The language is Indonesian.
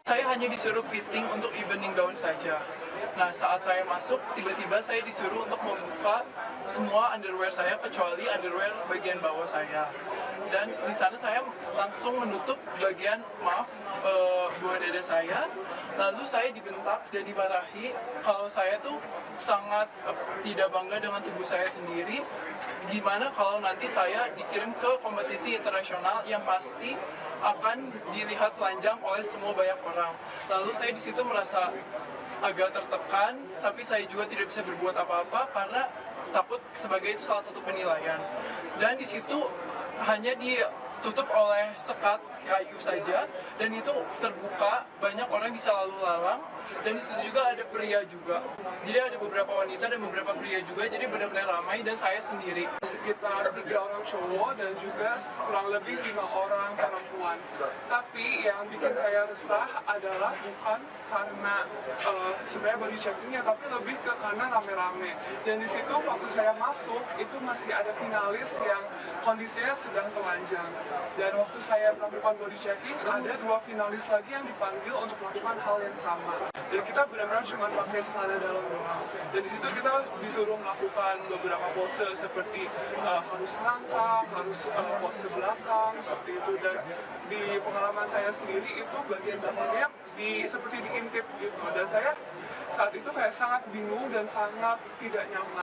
Saya hanya disuruh fitting untuk evening gown saja. Nah, saat saya masuk, tiba-tiba saya disuruh untuk membuka semua underwear saya kecuali underwear bagian bawah saya. Dan di sana saya langsung menutup bagian bawah dada saya. Lalu saya dibentak dan dimarahi kalau saya tuh sangat tidak bangga dengan tubuh saya sendiri. Gimana kalau nanti saya dikirim ke kompetisi internasional yang pasti akan dilihat telanjang oleh semua banyak orang. Lalu saya di situ merasa agak tertekan, tapi saya juga tidak bisa berbuat apa-apa karena takut sebagai itu salah satu penilaian. Dan di situ hanya ditutup oleh sekat kayu saja, dan itu terbuka, banyak orang bisa lalu lalang, dan di situ juga ada pria juga. Jadi ada beberapa wanita dan beberapa pria juga, jadi benar-benar ramai dan saya sendiri. Sekitar 3 orang cowok dan juga kurang lebih 5 orang perempuan. Tapi yang bikin saya resah adalah bukan karena sebenarnya body checkingnya, tapi lebih ke karena rame-rame. Dan di situ waktu saya masuk itu masih ada finalis yang kondisinya sedang telanjang. Dan waktu saya melakukan body checking, ada 2 finalis lagi yang dipanggil untuk melakukan hal yang sama. Dan kita benar-benar cuma pakai celana dalam doang. Dan di situ kita disuruh melakukan beberapa pose seperti harus ngangkat, harus pose belakang seperti itu. Dan di pengalaman saya sendiri itu bagian belakangnya seperti diintip gitu. Dan saya saat itu kayak sangat bingung dan sangat tidak nyaman.